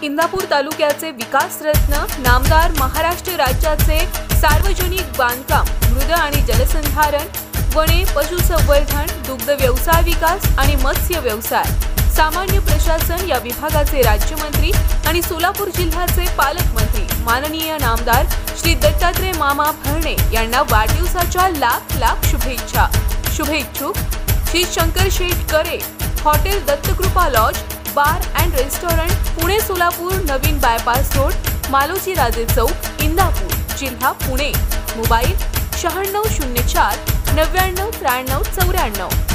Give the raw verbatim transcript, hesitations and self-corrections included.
इंदापूर तालुक्याचे विकास रत्न, नामदार महाराष्ट्र राज्याचे सार्वजनिक बांधकाम, मृद आणि जलसंधारण, वने, पशुसंवर्धन, दुग्ध व्यवसाय विकास आणि मत्स्य व्यवसाय, सामान्य प्रशासन या विभागाचे राज्यमंत्री आणि सोलापूर जिल्ह्याचे पालकमंत्री माननीय नामदार श्री दत्तात्रय मामा भरणे यांना वाढदिवसाच्या लाख लाख शुभेच्छा। शुभेच्छुक Shri Shankar Sheth Kare, hotel Dattakrupa lodge, bar and restaurant, Pune Solapur नवीन बायपास रोड, मालोजी राजे चौक, इंदापूर, जिल्हा पुणे। मोबाईल शहाण्णव शून्य चार नव्याण्णव त्र्याण्णव चौऱ्याण्णव।